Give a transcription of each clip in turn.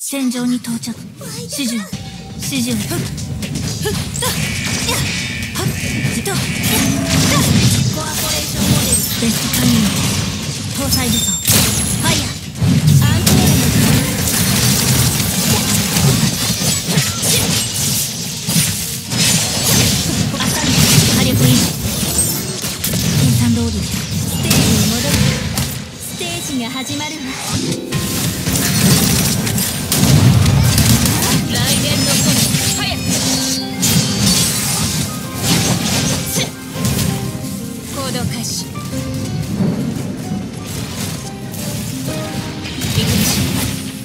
戦場に到着。始終始終。ふっふっとやっはっじとやっコアポレーションモデルベストタイミング搭載武装ファイヤーアンコールのアサル火力維持計算通りステージに戻る。ステージが始まるわ。雷電の炎早く行動開始。行きましょう。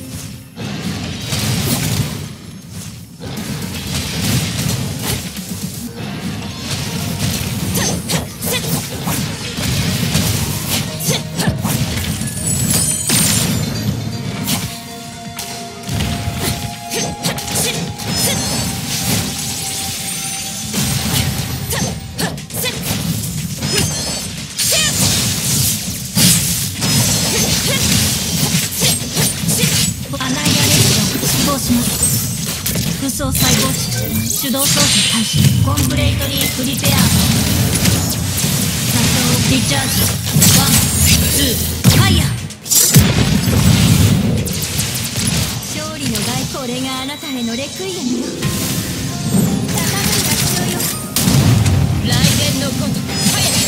武装細胞値手動操作開始。コンプレートリープリペア作動リチャージワンツーファイヤー。勝利の外これがあなたへのレクイエムよ。高い楽勝よ。雷電のコントファイヤー。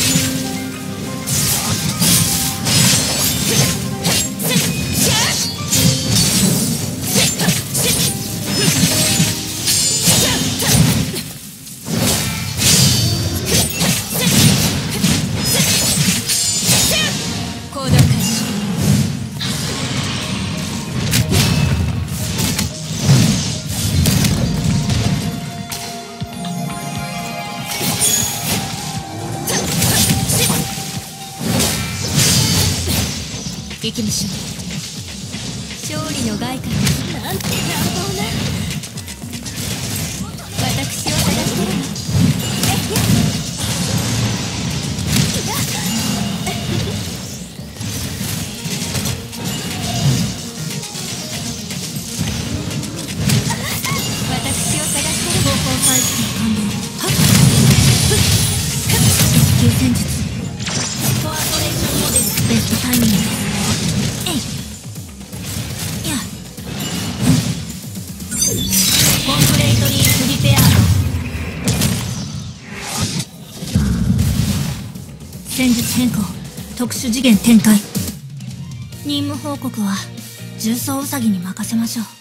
行きましょう。勝利の外貨なんて乱暴な。私を探してるの。私を探してる。方向回復完了。はっふっ急戦術コアポレーションモデルベストタイミング。コンプレートリープリペア戦術変更特殊次元展開。任務報告は重装ウサギに任せましょう。